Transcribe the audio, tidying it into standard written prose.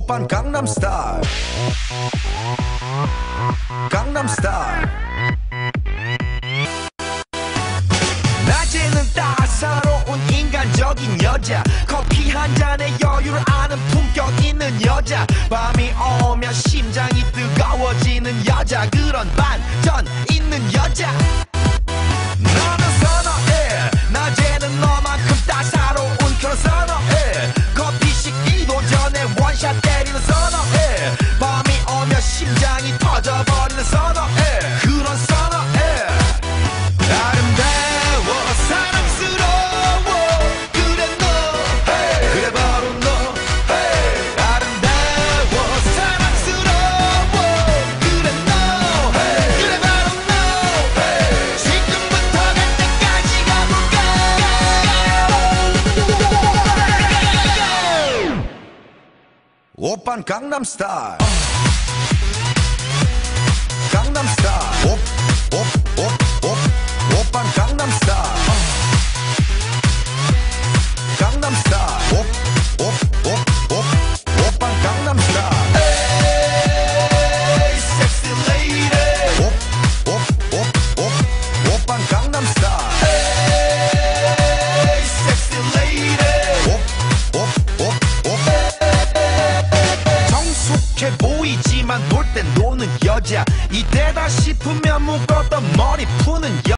오빤 강남스타일 강남스타일 낮에는 따사로운 인간적인 여자 커피 한 잔에 여유를 아는 품격 있는 여자 밤이 오면 심장이 뜨거워지는 여자 그런 반전 있는 여자 너는 선호해 낮에는 너만큼 따사로운 그런 선호해 커피 식기도 전에 원샷 때리는 선호해 밤이 오면 심장이 터져버리는 선호해 그런 선호해 아름다워 사랑스러워 그래 너 hey. 그래 바로 너 hey. 아름다워 사랑스러워 그래 너 hey. 그래 바로 너 hey. 지금부터 갈 때까지 가볼까 오빤 강남스타일 강남스타일 오빤 강남스타일 강남스타일 오빤 강남스타일 에이 섹시 레이디 오빤 강남스타일 에이 섹시 레이디 정숙해 보이지만 놀 땐 노는 여자 이때다 싶으면 묶었던 머리 푸는 여자